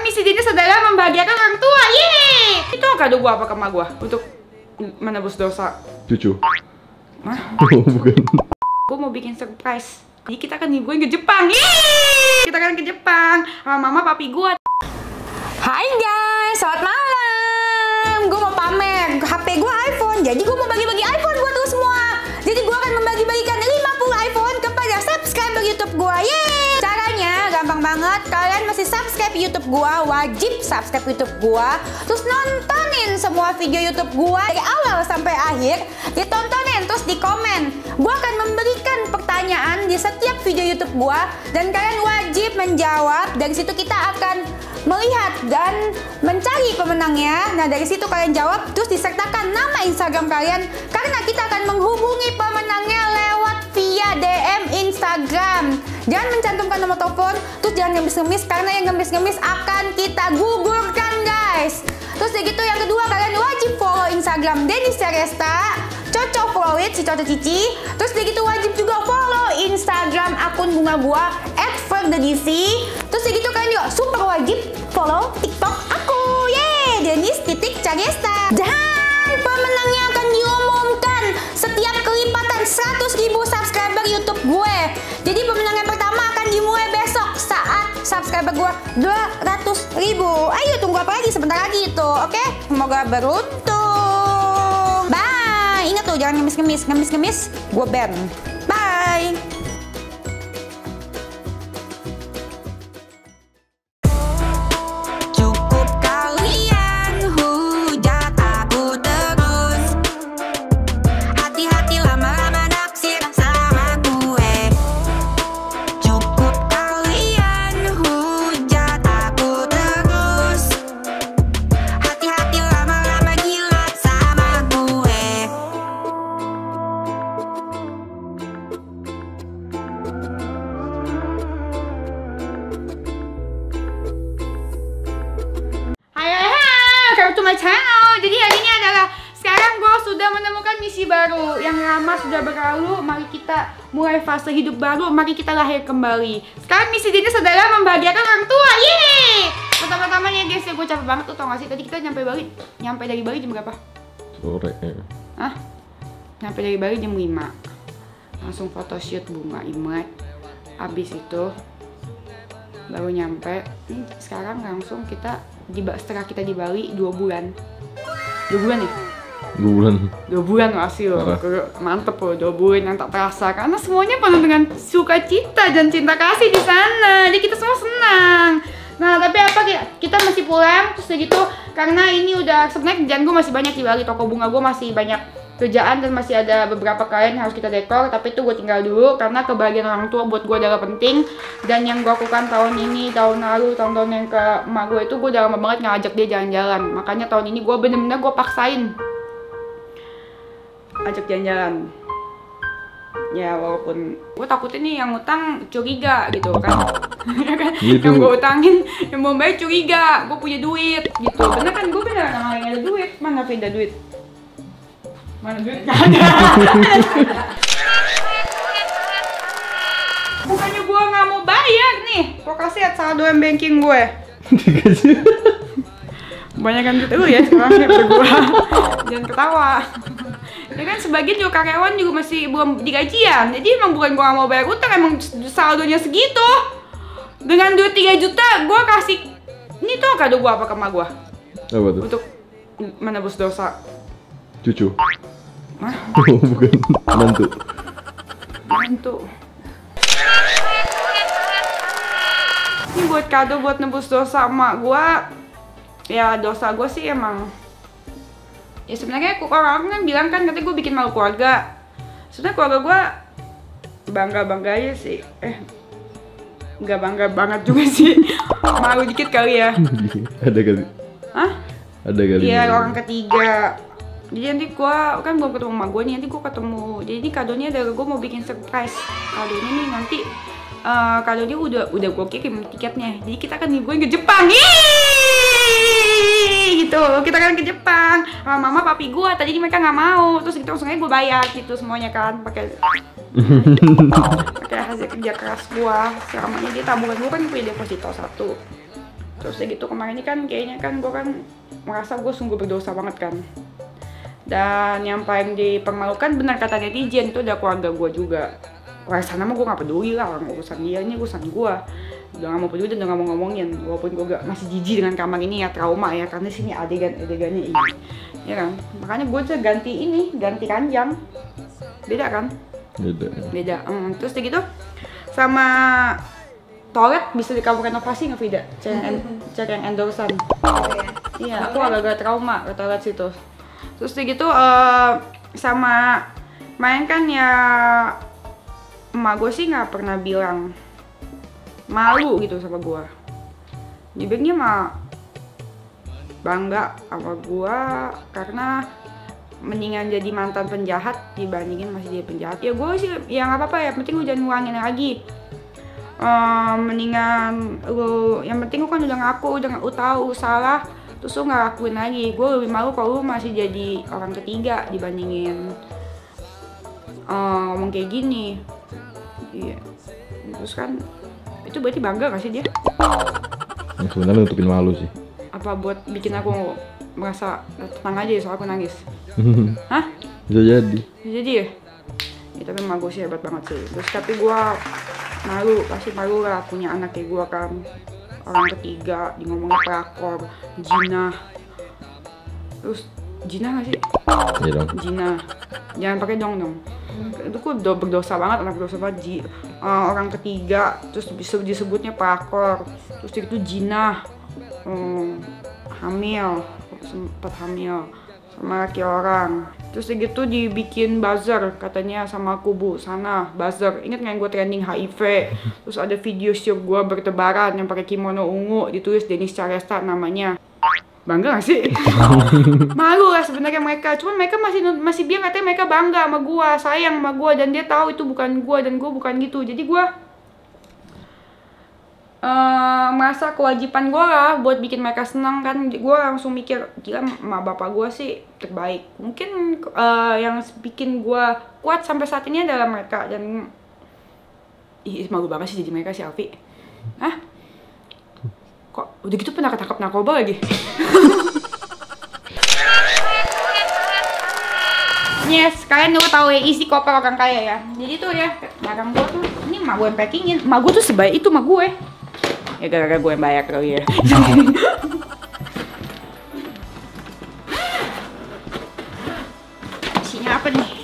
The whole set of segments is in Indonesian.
misi dinas adalah membahagiakan orang tua. Yeay! Itu kado gua apa ke emak gua untuk menebus dosa Cucu. Hah? Bukan. Gua mau bikin surprise. Jadi kita akan liburan ke Jepang. Yeay! Kita akan ke Jepang sama mama papi gua. Hai guys, selamat malam. Gue mau pamer HP gue iPhone. Jadi gue mau bagi-bagi iPhone buat lo semua. Jadi gue akan membagi-bagikan 50 iPhone kepada subscriber YouTube gue. Yeay! Caranya gampang banget. Kalian mesti subscribe YouTube gue, wajib subscribe YouTube gue. Terus nontonin semua video YouTube gue dari awal sampai akhir. Ditontonin, terus di komen. Gue akan memberikan pertanyaan di setiap video YouTube gue dan kalian wajib menjawab. Dari situ kita akan melihat dan mencari pemenangnya. Nah, dari situ kalian jawab, terus disertakan nama Instagram kalian, karena kita akan menghubungi pemenangnya lewat via DM Instagram. Jangan mencantumkan nomor telepon, terus jangan ngemis-ngemis, karena yang ngemis-ngemis akan kita gugurkan, guys. Terus dari gitu yang kedua, kalian wajib follow Instagram Denis Syaresta, Coco Flowit, si Coco Cici. Terus dari gitu wajib juga follow Instagram akun bunga gua @ferdedc. Terus dari gitu kalian juga super wajib follow TikTok aku, yeay, Denis.Syaresta. Dan pemenangnya akan diumumkan setiap kelipatan 100.000 subscriber YouTube gue. Jadi pemenang yang pertama akan dimulai besok saat subscriber gue 200.000. Ayo tunggu apa lagi, sebentar lagi itu, oke? Semoga beruntung. Bye. Ingat tuh jangan ngemis-ngemis, gue ban. Bye. To my channel. Jadi hari ini adalah sekarang gue sudah menemukan misi baru. Yang lama sudah berlalu, mari kita mulai fase hidup baru, mari kita lahir kembali. Sekarang misi dinas adalah membahagiakan orang tua. Yeay! Pertama-tamanya guys, ya gue capek banget tuh, tau gak sih? Tadi kita nyampe dari Bali jam berapa? Sore ya. Hah? Nyampe dari Bali jam 5. Langsung photoshoot bunga Imlek. Abis itu baru nyampe. Sekarang langsung kita setelah kita di Bali 2 bulan. 2 bulan ya? 2 bulan. 2 bulan masih loh. Mantep loh, 2 bulan yang tak terasa. Karena semuanya penuh dengan sukacita dan cinta kasih di sana. Jadi kita semua senang. Nah, tapi apa, kita masih pulang terus gitu. Karena ini udah sebenarnya kerjaan gue masih banyak di Bali. Toko bunga gue masih banyak kerjaan dan masih ada beberapa klien yang harus kita dekor, tapi itu gue tinggal dulu karena kebahagiaan orang tua buat gue adalah penting. Dan yang gue lakukan tahun ini, tahun lalu, tahun-tahun yang ke emak gue itu gue udah lama banget ngajak dia jalan-jalan. Makanya tahun ini gue bener-bener gue paksain ajak jalan-jalan. Ya walaupun gue takutnya nih yang utang curiga gitu kan. Yang gue utangin, yang mau bayar curiga, gue punya duit gitu. Bener kan, gue beneran orang yang ada duit. Mana pindah duit? Mana duit? Gak ada. Bukannya gue gak mau bayar nih. Gue kasih liat saldo banking gue. Banyakan duit lu ya sekarang ya gue. Jangan ketawa. Ya kan sebagian juga karyawan juga masih belum digajian. Jadi emang bukan gue gak mau bayar utang, emang saldonya segitu. Dengan duit 3 juta gue kasih. Ini tuh kado gue apa ke emak gue? Apa tuh? Untuk menebus dosa. Cucu. Hah? Bukan. Mantu. Mantu. Ini buat kado buat nebus dosa emak gua. Ya dosa gua sih emang. Ya sebenarnya orang kan bilang kan katanya gua bikin malu keluarga. Sebenarnya keluarga gua bangga-bangga aja sih. Nggak bangga banget juga sih. Malu dikit kali ya. Ada kali. Hah? Ada kali. Iya, orang ketiga. Jadi nanti gue kan belum ketemu emak gue nih, nanti gue ketemu. Jadi ini kadonya adalah gue mau bikin surprise. Kadonya nih nanti kadonya udah gue kirim tiketnya. Jadi kita akan liburan ke Jepang. Yeay! Gitu, kita akan ke Jepang sama mama papi gue. Tadi mereka nggak mau, terus gitu langsung aja gue bayar gitu semuanya kan, pakai hasil kerja keras gue. Selamanya dia tabungan gue kan punya deposito 1. Terus kayak gitu kemarin ini kan kayaknya kan gue kan merasa gue sungguh berdosa banget kan. Dan yang paling dipermalukan benar kata netizen itu udah keluarga gue juga. Orang sana mah gue gak peduli lah, orang urusan dia ini urusan gue. Udah gak mau peduli dan udah gak mau ngomongin. Walaupun gue masih jijik dengan kamar ini ya, trauma ya, karena sini adegan-adegannya ini. Ya kan? Makanya gue tuh ganti ranjang. Beda kan? Beda. Terus kayak gitu sama toilet bisa di kamu renovasi nggak Vida? Cek yang endorsan. Iya, aku agak-agak trauma ke toilet situ. Terus kayak gitu sama main kan ya, emak gue sih nggak pernah bilang malu gitu sama gue. Dibilangnya mah bangga sama gue karena mendingan jadi mantan penjahat dibandingin masih jadi penjahat. Ya gue sih ya nggak apa-apa ya, penting lu jangan ngulangin lagi. Mendingan lu, yang penting lu kan udah ngaku, udah tahu salah, terus lu nggak lakuin lagi. Gue lebih malu kalau lu masih jadi orang ketiga dibandingin ngomong kayak gini. Iya, terus kan itu berarti bangga gak sih dia? Yang sebenarnya nutupin malu sih. Apa buat bikin aku merasa tenang aja ya soal aku nangis? Hah? Bisa jadi. Bisa jadi ya? Ya tapi emak gue sih hebat banget sih. Terus tapi gue malu, pasti malu lah punya anak kayak gue kan. Orang ketiga, di ngomongnya pelakor, jinah. Terus jinah gak sih? Iya dong. Jinah. Jangan pakai dong. Itu gue udah berdosa banget, anak berdosa banget. Orang ketiga, terus disebutnya pelakor. Terus itu jinah. Hamil, sempat hamil sama laki orang. Terus gitu dibikin buzzer katanya sama kubu sana, buzzer. Ingat nggak yang gue trending HIV? Terus ada video shoot gue bertebaran yang pakai kimono ungu, ditulis Denis Charesta namanya. Bangga gak sih? Malu lah sebenarnya mereka. Cuman mereka masih bilang katanya mereka bangga sama gue, sayang sama gue, dan dia tahu itu bukan gue dan gue bukan gitu. Jadi gue merasa kewajiban gue lah buat bikin mereka senang kan. Gue langsung mikir, gila emak bapak gue sih terbaik. Mungkin yang bikin gue kuat sampai saat ini adalah mereka. Dan malu banget sih jadi mereka si Alfi. Hah? Kok udah gitu pernah ketangkap narkoba lagi? Yes, kalian dulu tahu ya isi koper orang kaya ya. Jadi tuh ya, barang gue tuh, ini emak gue yang packingin. Emak gue tuh sebaik itu emak gue. Ya gara-gara gue yang bayar kali ya. Isinya apa nih?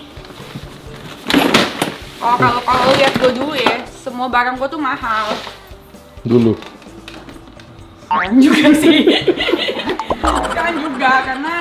Oh kalau lihat gue dulu ya, semua barang gue tuh mahal. Dulu. Sekarang juga sih. Sekarang juga karena.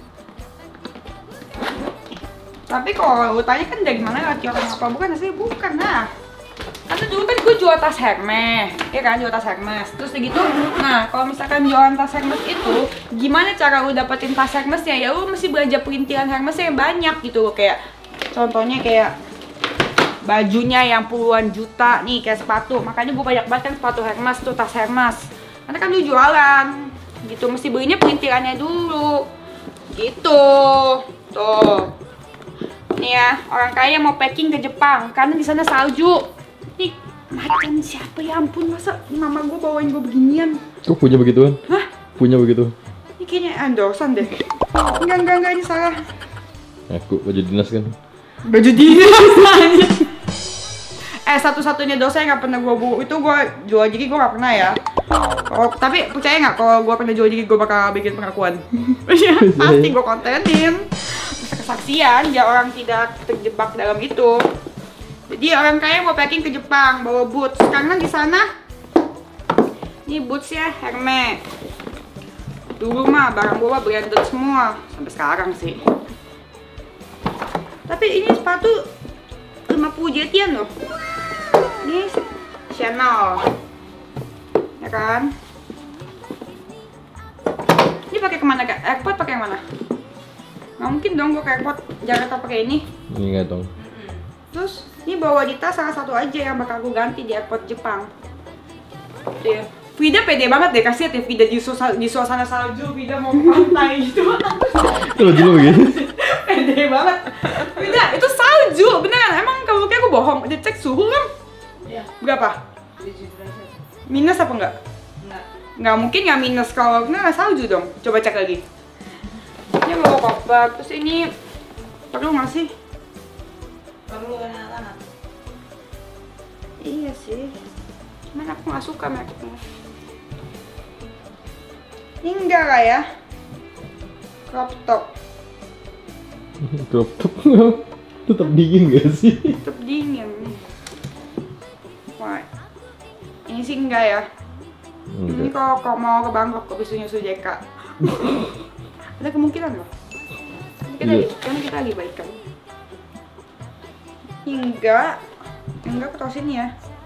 Tapi kalau lu tanya kan dari mana laki orang apa bukan asli bukan nah. Karena dulu kan gue jual tas Hermes, ya kan, jual tas Hermes. Terus gitu, nah kalau misalkan jualan tas Hermes itu, gimana cara lu dapetin tas Hermesnya? Ya lu mesti belajar perintilan Hermesnya yang banyak gitu loh. Kayak contohnya kayak bajunya yang puluhan juta nih, kayak sepatu. Makanya gue banyak banget kan sepatu Hermes tuh, tas Hermes. Karena kan lu jualan, gitu. Mesti belinya perintilannya dulu, gitu. Tuh, nih ya, orang kaya mau packing ke Jepang, karena di sana salju. Nih, macam siapa ya ampun, masa mama gue bawain gue beginian? Kok punya begituan? Hah? Punya begitu? Ini kayaknya endorsan deh. Enggak, ini salah. Aku baju dinas kan? Baju dinas aja. Satu-satunya dosa yang gak pernah gue bu, itu gue jual diri gue gak pernah ya. Tapi percaya gak kalau gue pernah jual diri gue bakal bikin pengakuan? Pasti gue kontenin. Kesaksian, ya orang tidak terjebak dalam itu. Jadi orang kaya mau packing ke Jepang, bawa boots. Karena di sana, ini bootsnya Hermes. Dulu mah barang gua branded semua, sampai sekarang sih. Tapi ini sepatu 50 jetian loh. Ini Chanel, ya kan? Ini pakai kemana kak? Airport pakai yang mana? Nggak mungkin dong gua ke airport Jakarta pakai ini. Ini nggak dong. Terus ini bawa di tas salah satu aja yang bakal gue ganti di airport Jepang. Tuh ya. Vida pede banget deh, kasih ya Vida di suasana salju, Vida mau ke pantai gitu. Kalau dulu begini. Pede banget. Vida, itu salju, beneran. Emang kamu kayak gue bohong? Dicek suhu kan? Iya. Berapa? 7 derajat. Minus apa enggak? Enggak. Nggak mungkin nggak minus kalau nggak salju dong. Coba cek lagi. Ini bawa koper, terus ini perlu nggak sih? Perlu anak-anak. Iya sih. Cuman aku nggak suka mereknya. Ini enggak lah ya. Crop top. Crop top tetap dingin gak sih? Tetap dingin. Wah. Ini sih enggak ya. Ini kalau mau ke Bangkok kok bisa nyusul JK. Ada kemungkinan loh. Karena kita lagi baikan. Enggak ke tos ini ya.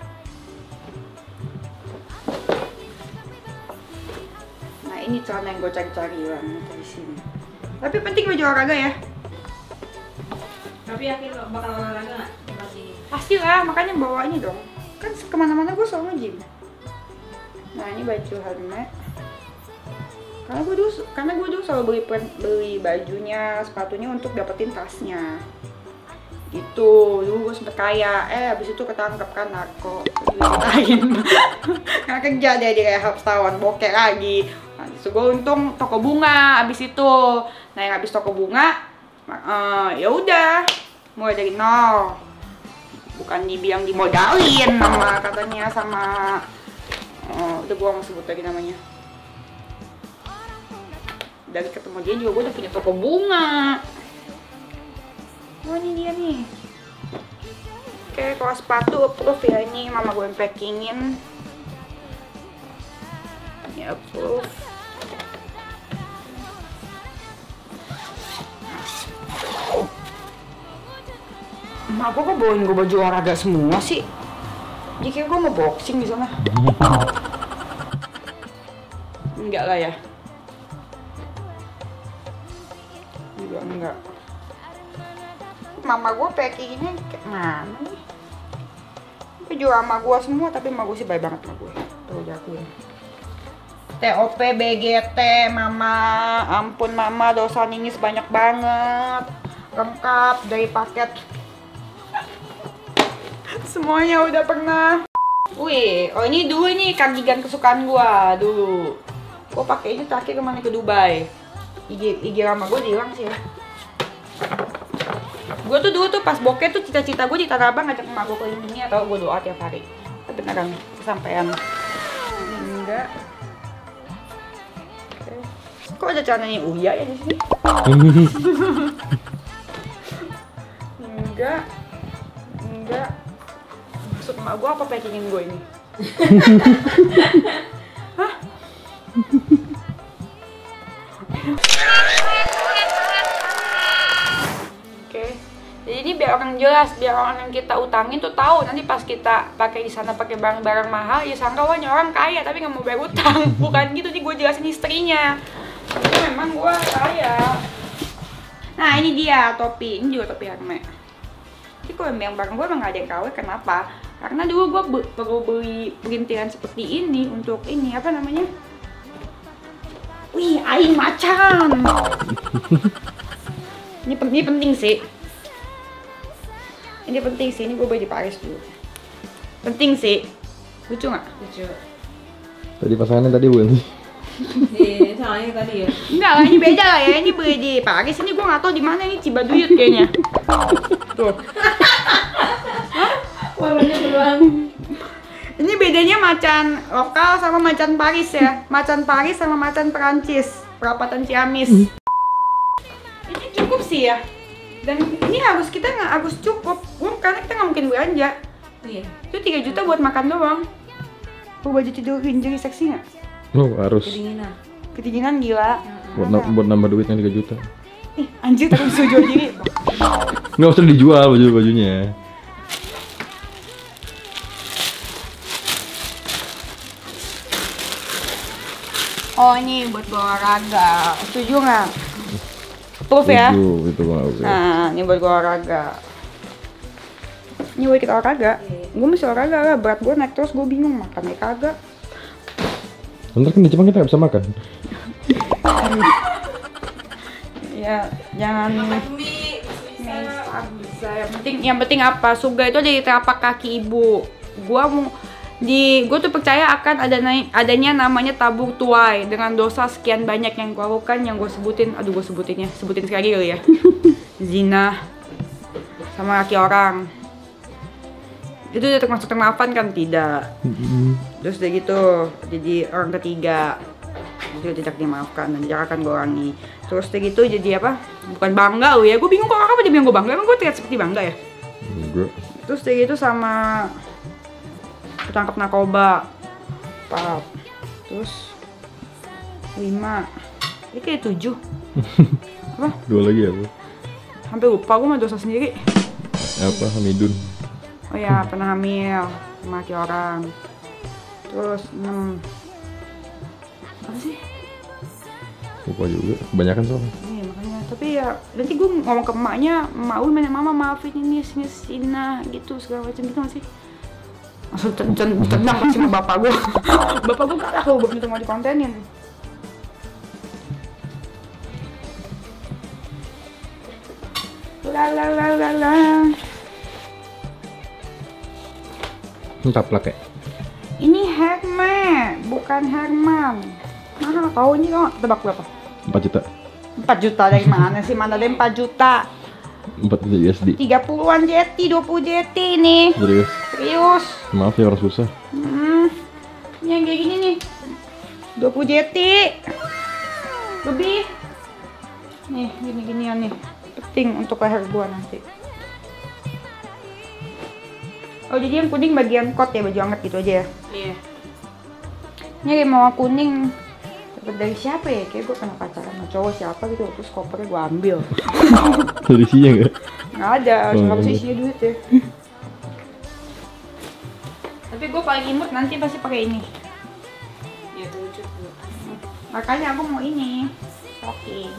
Nah ini celana yang gue cari-cari dari sini. Tapi penting baju olahraga ya. Tapi yakin lo bakal olahraga nggak? Pasti lah, makanya bawa ini dong. Kan kemana-mana gue selalu nge-gym. Nah ini baju Hermes. Karena gue dulu selalu beli bajunya, sepatunya untuk dapetin tasnya. Gitu, dulu gue sempet kaya. Abis itu ketangkep kan narko. Dilain. Nggak kerja deh di rehab setahun, bokeh lagi. Nah, itu gue untung toko bunga abis itu. Nah yang abis toko bunga, ya udah mulai dari nol. Bukan dibilang dimodalin sama udah gue mau sebut lagi namanya. Dari ketemu dia juga gue udah punya toko bunga. Oh ini dia nih. Oke, kalau sepatu approve ya, ini mama gue yang packingin. Ini approve. Emak gue kok bawain gue baju olahraga semua sih? Dia kira gue mau boxing di sana. Enggak lah ya. Juga enggak. Mama gue packinginnya kayak mana nih? Baju sama gue semua, tapi mama gue sih baik banget sama gue. Tuh jagoin. TOP, BGT, mama, ampun mama, dosa ini sebanyak banget. Lengkap dari paket. Semuanya udah pernah. Wih, oh ini dulu nih kardigan kesukaan gua dulu. Gua pakai ini terakhir kemana ke Dubai. IG lama gua hilang sih ya. Gua tuh dulu tuh pas bokeh tuh cita-cita gua di Tanah Abang ngajak emak gua ke ini atau gua doa tiap hari. Tapi beneran kesampaian. Enggak. Oke. Kok ada celananya Uya ya di sini? Enggak. Maksud emak gue apa packingin gue ini? Hah? Oke. Jadi ini biar orang jelas, biar orang yang kita utangin tuh tahu nanti pas kita pakai di sana pakai barang-barang mahal, ya sangka wah orang kaya tapi nggak mau bayar utang. Bukan gitu, nih gue jelasin istrinya. Itu memang gue kaya. Nah ini dia topi, ini juga topi Hermes. Tapi kalau yang barang gue emang gak ada yang KW, kenapa? Karena dulu gue perlu beli perintilan seperti ini untuk ini, apa namanya? Wih, aing macan! Ini penting sih. Ini penting sih, ini gue beli di Paris dulu. Penting sih. Lucu gak? Lucu. Tadi pasangannya tadi bukan sih? Iya, soalnya tadi ya. Enggak lah, ini beda lah ya. Ini beli di Paris, ini gue gak tau di mana, ini Cibaduyut kayaknya. Tuh. Warnanya beruang. Ini bedanya macan lokal sama macan Paris ya. Macan Paris sama macan Perancis, perapatan Ciamis. Ini cukup sih ya. Dan ini kita nggak harus cukup, karena kita nggak mungkin belanja. Iya. Itu 3 juta buat makan doang. Baju tidur lingerie seksi nggak? Oh harus. Kedinginan gila. Buat nambah duitnya 3 juta. Ih anjir, takut disuruh jual diri. Nggak usah dijual bajunya. Oh ini buat olahraga, setuju nggak? Proof ya? Itu mau. Nah ini buat olahraga. Ini buat kita olahraga. Gue mesti olahraga lah, berat gue naik terus gue bingung makan kagak. Bentar kan di Jepang kita nggak bisa makan. Ya jangan. Bisa. Yang penting apa? Surga itu ada di telapak kaki ibu. Gua mau gue tuh percaya akan adanya namanya tabur tuai dengan dosa sekian banyak yang gue lakukan, yang gue sebutin. Aduh, gue sebutin sekali kali ya. Zina sama laki orang. Itu udah termasuk termaafan kan? Tidak. Terus udah gitu, jadi orang ketiga itu tidak dimaafkan dan tidak akan gue ulangi. Terus udah gitu jadi apa? Bukan bangga ya, gue bingung kok orang apa dia bilang gue bangga, emang gue terlihat seperti bangga ya? Enggak. Terus udah gitu sama ketangkap narkoba 4, terus 5, ini kayak 7. Apa? 2 lagi apa? Hampir lupa gue mah dosa sendiri. Apa? Hamidun. Oh ya, pernah hamil sama laki orang. Terus 6. Apa sih? Lupa juga, kebanyakan soalnya. Iya makanya, tapi ya nanti gue ngomong ke emaknya, emak gue banyak mama maafin ini Sina gitu segala macam gitu masih. Langsung tendang pasti sama bapak gue. Bapak gue kalah kalau belum mau dikontenin. Lalalala. Ini taplak ya? Ini Herman, bukan Herman. Mahal kau ini kok, tebak berapa? 4 juta. 4 juta dari mana sih? Mana ada 4 juta? 4 juta USD. 30-an JT, 20 JT nih. Serius? Serius. Maaf ya orang susah. Ini yang kayak gini nih. 20 JT. Lebih. Nih, gini-ginian nih. Penting untuk leher gua nanti. Oh, jadi yang kuning bagian kot ya, baju hangat gitu aja ya? Iya. Ini mau kuning dapat dari siapa ya? Kayak gue pernah pacaran sama cowok siapa gitu, terus kopernya gue ambil. Ada isinya nggak? Nggak ada, nggak bisa isinya duit ya. Tapi gue paling imut nanti pasti pakai ini. Ya lucu tuh. Makanya aku mau ini stocking.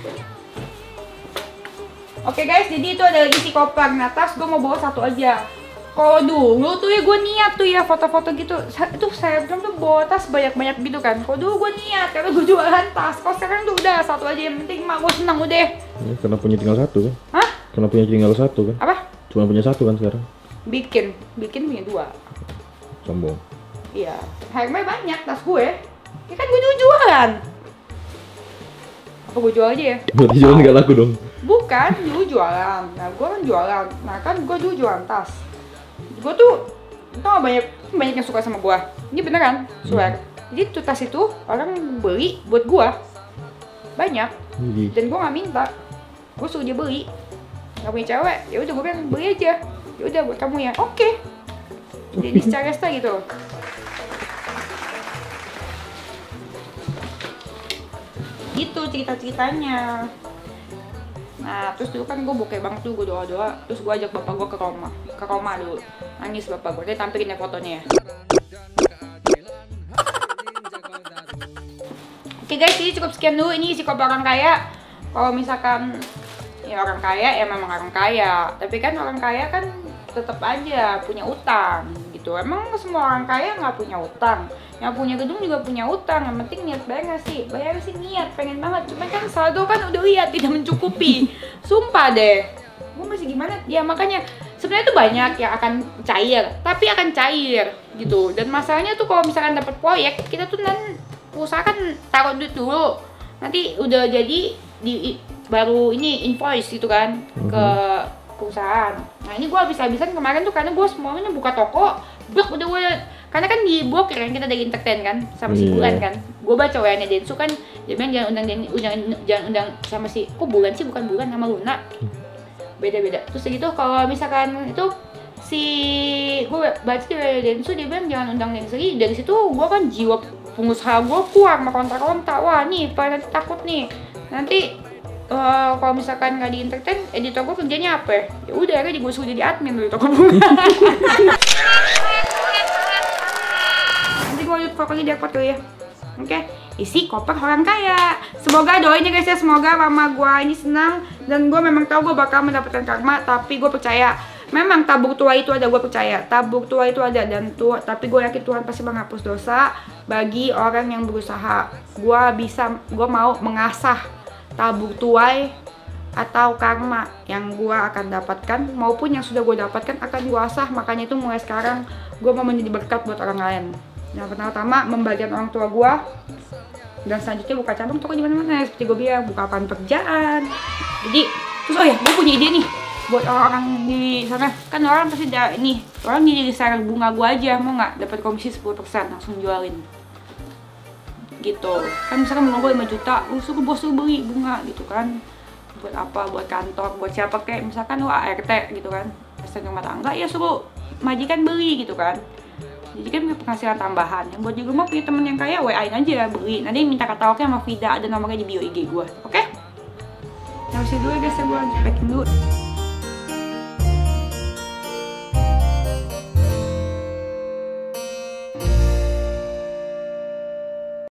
Oke guys, jadi itu ada isi koper. Nah, tas gue mau bawa 1 aja. Kalau dulu tuh ya gue niat tuh ya foto-foto gitu. Itu saya bilang tuh bawa tas banyak-banyak gitu kan. Kalau dulu gue niat karena gue jualan tas. Kalau sekarang tuh udah 1 aja, yang penting mak gue senang udah. Ya, karena punya tinggal 1 kan? Hah? Karena punya tinggal 1 kan? Apa? Cuma punya 1 kan sekarang? Bikin punya 2. Sombong. Iya, harganya banyak tas gue. Ya kan gue jualan. Apa gue jual aja ya? Berarti jualan nggak laku dong? Bukan, dulu jualan. Nah, gue kan jualan. Nah, kan gue dulu jualan tas. Gue tuh, tau banyak yang suka sama gue. Ini beneran, swear. Jadi tuh tas itu orang beli buat gue banyak. Dan gue nggak minta. Gue suruh dia beli. Gak punya cewek, ya udah gue bilang beli aja. Ya udah buat kamu ya. Oke. Jadi secara gitu. Gitu cerita-ceritanya. Nah, terus dulu kan gue bokeh banget tuh, gue doa-doa. Terus gue ajak bapak gue ke Roma dulu. Nangis bapak gue, dia tampilin ya fotonya ya. Oke guys, jadi cukup sekian dulu. Ini isi koper orang kaya. Kalau misalkan ya orang kaya, ya memang orang kaya. Tapi kan orang kaya kan tetap aja punya utang gitu. Emang semua orang kaya nggak punya utang? Yang punya gedung juga punya utang. Yang penting niat bayar nggak sih? Bayar sih niat, pengen banget. Cuman kan saldo kan udah lihat tidak mencukupi. Sumpah deh. Gue masih gimana? Ya makanya sebenarnya tuh banyak yang akan cair, tapi akan cair gitu. Dan masalahnya tuh kalau misalkan dapat proyek, kita tuh usaha kan taruh duit dulu. Nanti udah jadi baru ini invoice gitu kan ke perusahaan. Nah ini gue habis-habisan kemarin tuh karena gue semuanya buka toko, blok udah gue. Karena kan di blok kan kita dari entertain kan sama si Bulan kan. Gue baca WA-nya Densu kan, dia bilang jangan undang sama si, kok Bulan sih, bukan Bulan sama Luna. Beda-beda. Terus gitu kalau misalkan itu si gue baca di WA Densu, dia bilang jangan undang Densri. Dari situ gue kan jiwa pengusaha gue keluar sama kontak-kontak. Wah nih, nanti takut nih. Nanti kalau misalkan nggak di entertain, editor gue kerjanya apa? Ya udah, akhirnya gue suruh jadi admin dulu toko bunga. Nanti gue lihat fotonya di akun ya. Oke, isi koper orang kaya. Semoga doain ya guys ya, semoga mama gue ini senang. Dan gue memang tahu gue bakal mendapatkan karma, tapi gue percaya memang tabur tua itu ada, gue percaya tabur tua itu ada dan tapi gue yakin Tuhan pasti menghapus dosa bagi orang yang berusaha. Gue mau mengasah tabur tuai atau karma yang gue akan dapatkan maupun yang sudah gue dapatkan akan gue asah. Makanya itu mulai sekarang gue mau menjadi berkat buat orang lain. Yang pertama membagikan orang tua gue, dan selanjutnya buka cabang toko di mana-mana seperti gue bilang, buka lapangan pekerjaan. Jadi terus oh ya, gue punya ide nih buat orang-orang di sana. Kan orang pasti ada ini, orang di reseller bunga gue aja, mau nggak dapat komisi 10% langsung jualin gitu. Kan misalkan bunga gue 5 juta, lu suruh bos lu beli bunga gitu kan. Buat apa? Buat kantor, buat siapa kayak misalkan lu ART gitu kan, asisten rumah tangga, ya suruh majikan beli gitu kan. Jadi kan penghasilan tambahan. Yang buat di rumah punya temen yang kaya, WA-in aja beli. Nanti minta katalognya sama Vida, ada nomornya di bio IG gue. Oke? Sampai dulu ya guys, gue packing dulu.